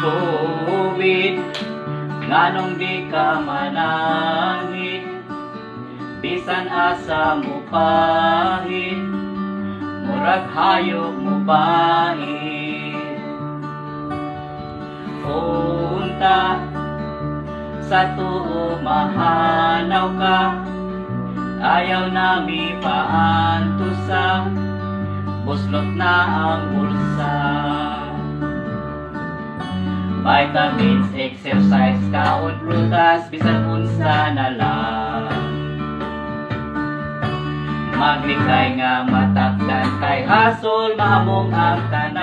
Tuwid nganong di ka manangit, bisan asa mo pahit, murag hayop mo bait. Unta sa tuo mahanaw ka, ayaw nami paantusa, buslot na ang bulsa. Vitamins, exercise, kaon, prutas, bisan unsa na lang. Maglikay nga matakdan, kay hasol mahamong ang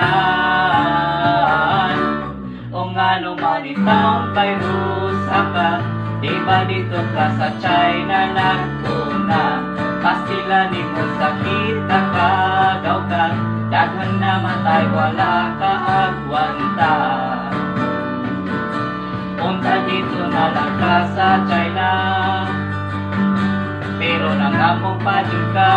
tanan. O ngano manitang virus ka, di ba dito ka sa China nagtuna? Pastila ni mo sakit akagaw ka, daghan na matay wala ka agwanta. Punta dito na lang ka sa China, pero nangamong pa dyan ka.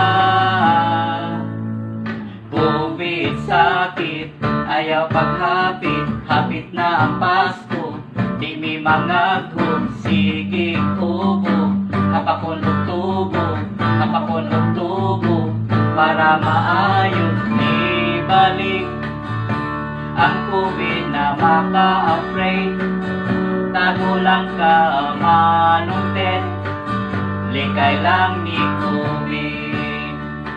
COVID sakit, ayaw paghapit, hapit na ang Pasko, di mi mga gud, sige tubo, hapakon og tubo, hapakon og tubo, para maayo ni balik ang COVID na maka-afraid. Tago lang ka manuntet, likay lang ni COVID.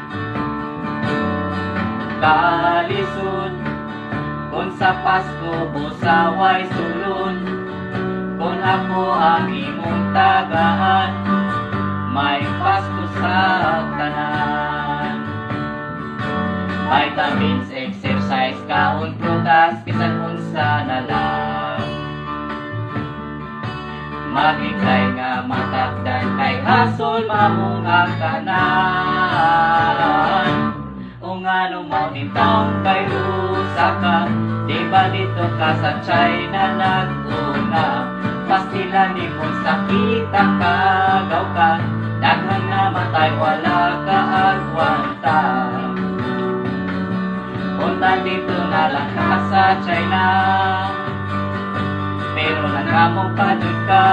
Kalisod kung sa Pasko busaway sulod, kung ako ang imong tagaan, may Pasko sa tanan. Vitamins, exercise, kaon, prutas, bisan unsa na lang. Maglikay nga matakdan, kay hasol mamong ang tanan. O ngano maunitang virus ka, di ba dito ka sa China nagtuna? Pastila ni mo sakit akagaw ka, daghan na matay wala ka agwanta. Punta dito na lang ka sa China, pero nangamong pa dyan ka.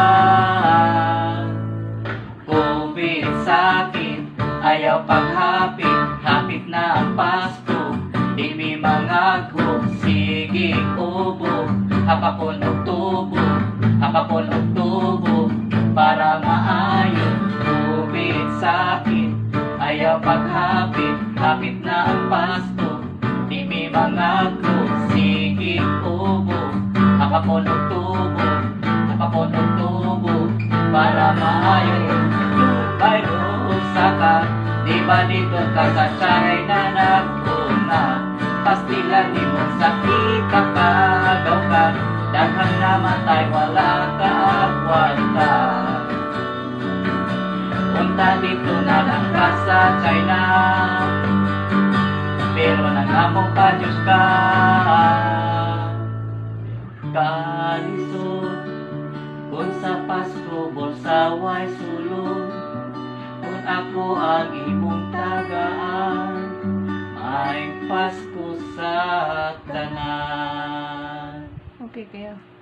COVID sakit, ayaw paghapit, hapit na ang Pasko, di mi mga group, sige ubo, hapakon og tubo, hapakon og tubo, para maayo. COVID sakit, ayaw paghapit, hapit na ang Pasko, di mi mga group, sige ubo, hapakon og tubo, hapakon og tubo, para maayo. Virus ka, di ba dito ka sa China nagtuna? Pastila ni mo sakit akagaw ka, daghang namatay wala ka agwanta. Punta dito na lang ka sa China, pero nangamong pa Diyos ka. Kalisod kung sa Pasko bulsaway sulod, kung ako ang imong tagaan, may Pasko sa tanan. Okay kaya.